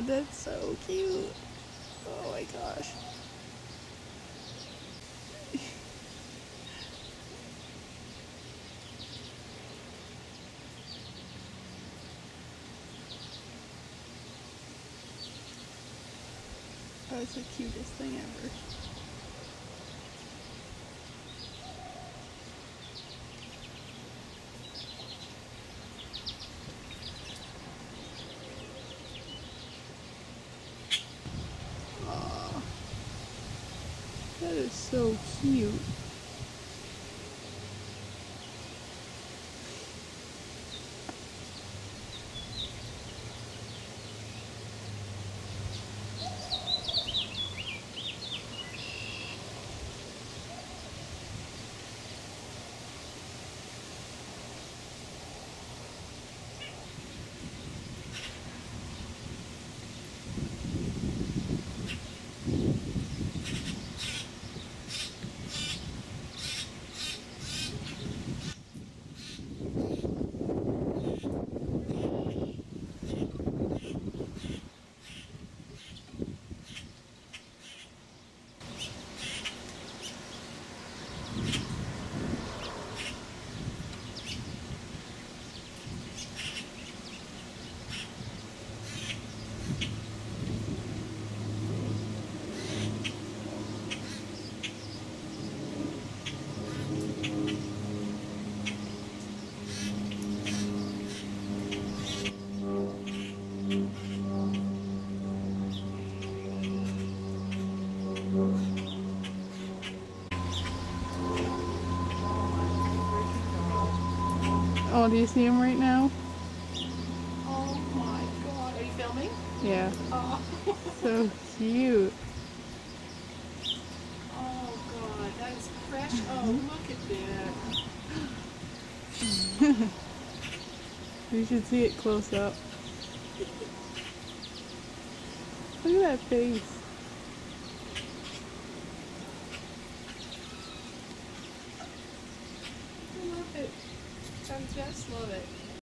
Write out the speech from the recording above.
god, that's so cute. Oh my gosh. That's the cutest thing ever. Aww. That is so cute. Oh, do you see him right now? Oh my god. Are you filming? Yeah. Oh. So cute. Oh god, that is fresh. Oh, look at that. You should see it close up. Look at that face. I love it. I just love it.